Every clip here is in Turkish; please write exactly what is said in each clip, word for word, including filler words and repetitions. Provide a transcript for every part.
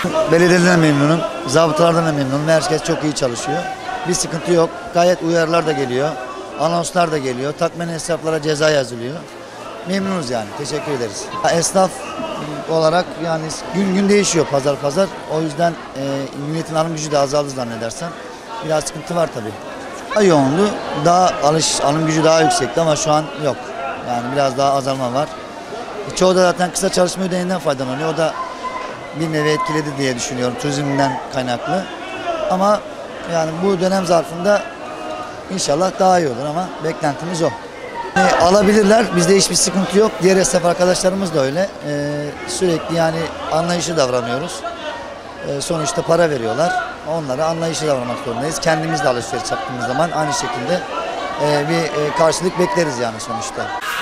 Belediyeden memnunum, zabıtalardan da memnunum. Herkes çok iyi çalışıyor. Bir sıkıntı yok. Gayet uyarılar da geliyor. Anonslar da geliyor. Takmen esnaflara ceza yazılıyor. Memnunuz yani. Teşekkür ederiz. Esnaf olarak yani gün gün değişiyor pazar pazar. O yüzden e, milletin alım gücü de azaldı zannedersem. Biraz sıkıntı var tabii. Daha yoğunluğu, daha alış, alım gücü daha yüksekti ama şu an yok. Yani biraz daha azalma var. E, çoğu da zaten kısa çalışma ödeneğinden faydalanıyor. O da bir nevi etkiledi diye düşünüyorum turizmden kaynaklı. Ama yani bu dönem zarfında inşallah daha iyi olur ama beklentimiz o. Yani alabilirler, bizde hiçbir sıkıntı yok. Diğer esnaf arkadaşlarımız da öyle. Ee, sürekli yani anlayışlı davranıyoruz. Ee, sonuçta para veriyorlar. Onlara anlayışlı davranmak zorundayız. Kendimiz de alışveriş yaptığımız zaman aynı şekilde e, bir e, karşılık bekleriz yani sonuçta.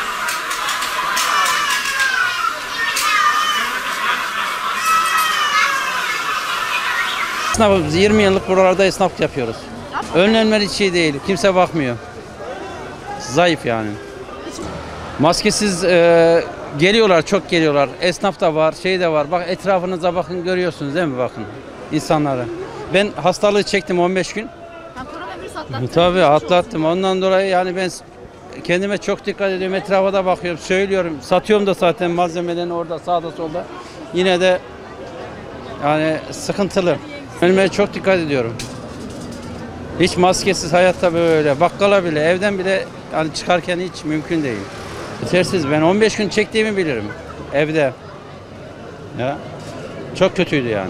Esnafız, yirmi yıllık buralarda esnaflık yapıyoruz. Önlemler hiç iyi değil. Kimse bakmıyor. Zayıf yani. Maskesiz e, geliyorlar, çok geliyorlar. Esnaf da var, şey de var. Bak etrafınıza bakın, görüyorsunuz değil mi bakın insanları. Ben hastalığı çektim on beş gün. Ha, koronavirüs atlattın. Tabii atlattım. Ondan dolayı yani ben kendime çok dikkat ediyorum. Etrafa da bakıyorum, söylüyorum. Satıyorum da zaten malzemelerini orada sağda solda. Yine de yani sıkıntılı. Önüme çok dikkat ediyorum. Hiç maskesiz hayatta böyle. Bakkala bile, evden bile yani çıkarken hiç mümkün değil. Yetersiz. Ben on beş gün çektiğimi bilirim evde. Ya çok kötüydü yani.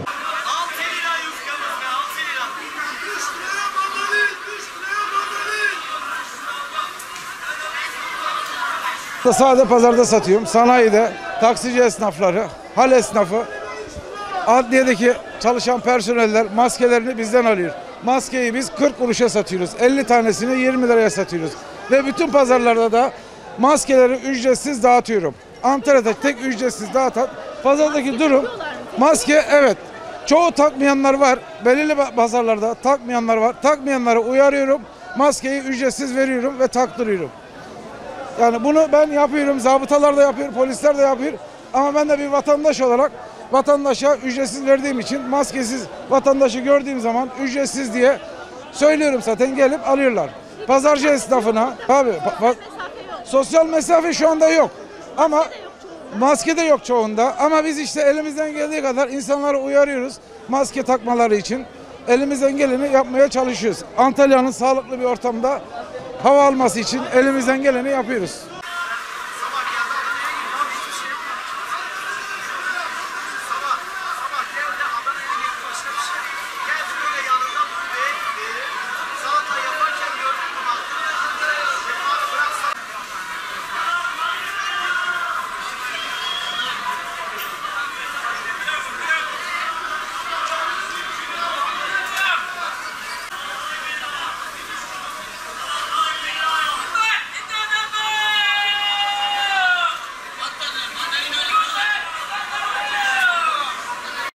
Sade pazarda satıyorum. Sanayide, taksici esnafları, hal esnafı, adliyedeki çalışan personeller maskelerini bizden alıyor. Maskeyi biz kırk kuruşa satıyoruz. elli tanesini yirmi liraya satıyoruz. Ve bütün pazarlarda da maskeleri ücretsiz dağıtıyorum. Antalya'da tek ücretsiz dağıtan pazardaki durum maske, evet. Çoğu takmayanlar var. Belirli pazarlarda takmayanlar var. Takmayanları uyarıyorum. Maskeyi ücretsiz veriyorum ve taktırıyorum. Yani bunu ben yapıyorum. Zabıtalar da yapıyor, polisler de yapıyor. Ama ben de bir vatandaş olarak vatandaşa ücretsiz verdiğim için maskesiz vatandaşı gördüğüm zaman ücretsiz diye söylüyorum, zaten gelip alıyorlar. Pazarcı esnafına tabii sosyal mesafe şu anda yok ama maske de yok çoğunda, ama biz işte elimizden geldiği kadar insanları uyarıyoruz maske takmaları için. Elimizden geleni yapmaya çalışıyoruz. Antalya'nın sağlıklı bir ortamda hava alması için elimizden geleni yapıyoruz.